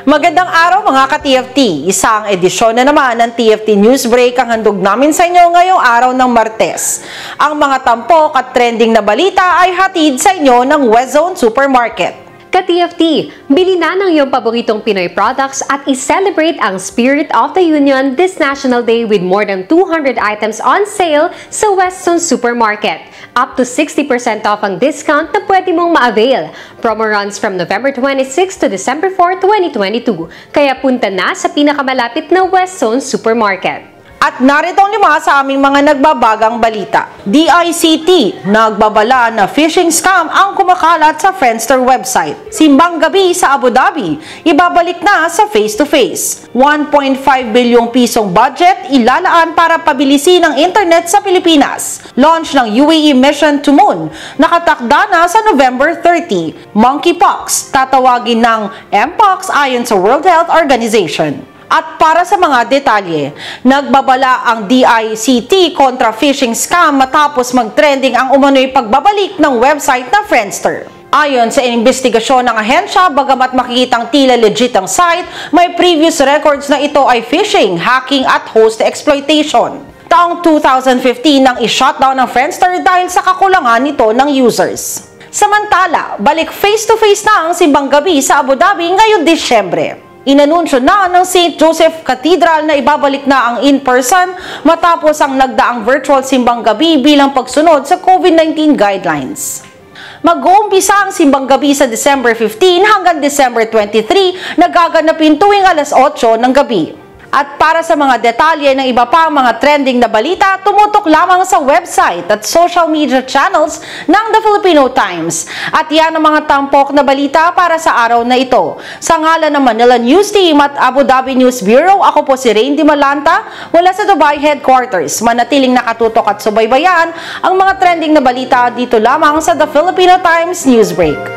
Magandang araw mga ka-TFT. Isang edisyon na naman ng TFT News Break ang handog namin sa inyo ngayong araw ng Martes. Ang mga tampok at trending na balita ay hatid sa inyo ng Westzone Supermarket. Ka-TFT, bili na ng iyong paboritong Pinoy products at i-celebrate ang Spirit of the Union this National Day with more than 200 items on sale sa Westzone Supermarket. Up to 60% off ang discount na pwede mong ma-avail. Promo runs from November 26 to December 4, 2022. Kaya punta na sa pinakamalapit na Westzone Supermarket. At narito ang lima sa aming mga nagbabagang balita. DICT, nagbabala na phishing scam ang kumakalat sa Friendster website. Simbang gabi sa Abu Dhabi, ibabalik na sa face-to-face. 1.5 bilyong pisong budget ilalaan para pabilisin ang internet sa Pilipinas. Launch ng UAE mission to moon, nakatakda na sa November 30. Monkeypox, tatawagin ng Mpox ayon sa World Health Organization. At para sa mga detalye, nagbabala ang DICT kontra phishing scam matapos mag-trending ang umano'y pagbabalik ng website na Friendster. Ayon sa investigasyon ng ahensya, bagamat makikitang tila legit ang site, may previous records na ito ay phishing, hacking at host exploitation. Taong 2015 nang i-shutdown ng Friendster dahil sa kakulangan nito ng users. Samantala, balik face-to-face na ang simbang gabi sa Abu Dhabi ngayong Disyembre. Inanunsyo na ng St. Joseph Cathedral na ibabalik na ang in-person matapos ang nagdaang virtual simbang gabi bilang pagsunod sa COVID-19 guidelines. Mag-uumpisa ang simbang gabi sa December 15 hanggang December 23 na gaganapin tuwing alas 8 ng gabi. At para sa mga detalye ng iba pang mga trending na balita, tumutok lamang sa website at social media channels ng The Filipino Times. At yan ang mga tampok na balita para sa araw na ito. Sa ngalan ng Manila News Team at Abu Dhabi News Bureau, ako po si Rain Dimalanta mula sa Dubai Headquarters. Manatiling nakatutok at subaybayan ang mga trending na balita dito lamang sa The Filipino Times News Break.